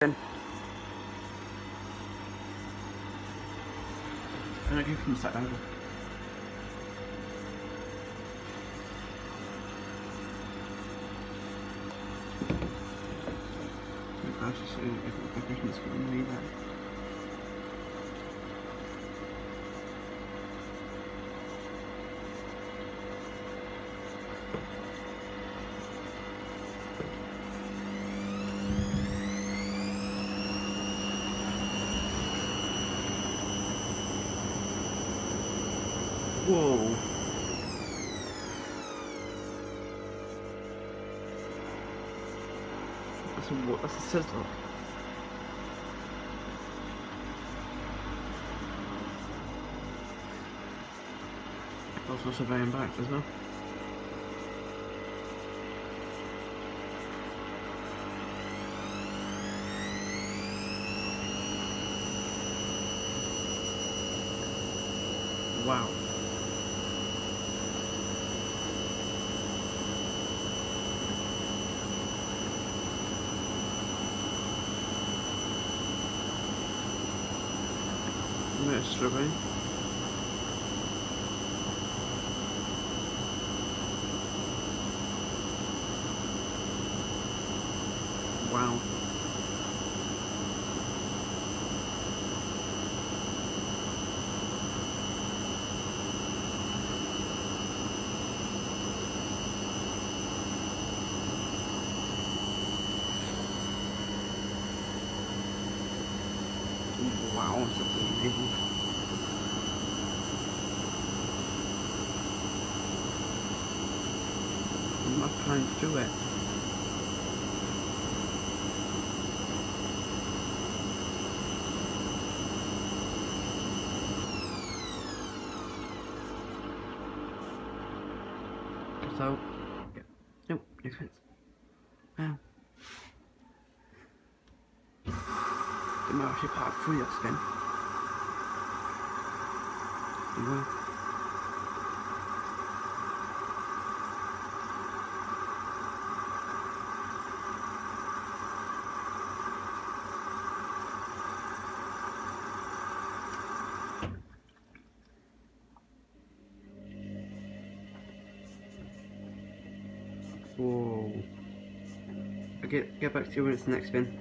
And I go from the side angle. Everything's going way back. Whoa. That's a sizzler. Also surveying back as well. Wow. I'm struggling. Wow. Wow, that's amazing. I'm not trying to do it. So, yeah. Nope, no offense. Wow. Didn't know actually part 3 that spin. Wow. Whoa. I'll get back to you when it's the next spin.